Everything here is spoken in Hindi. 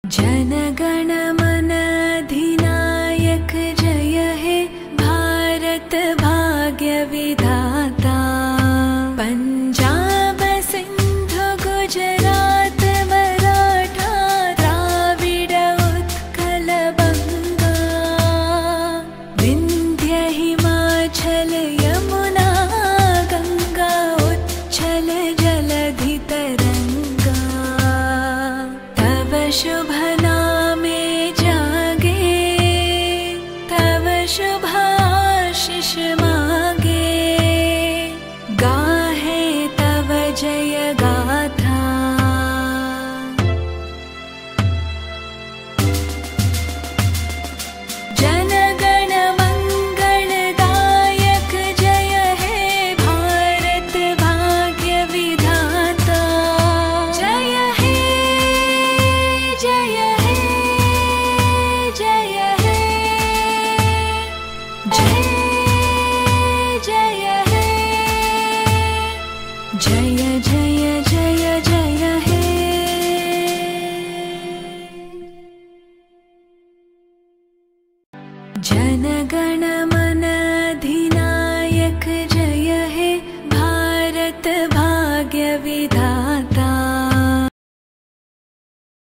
जनगण मन अधिनायक जय हे भारत भाग्य विधाता। पंजाब सिंध गुजरात मराठा द्राविड उत्कल बंगा। विंध्य हिमाचल यमुना गंगा उच्छल जलधि तरंगा। तव शुभ नामे जागे तव शुभ आशीष मागे। गाहे तव जय गाथा। जनगण मंगलदायक जय हे भारत भाग्य विधाता। जय हे जय हे जय हे जय जय हे जय जय जय।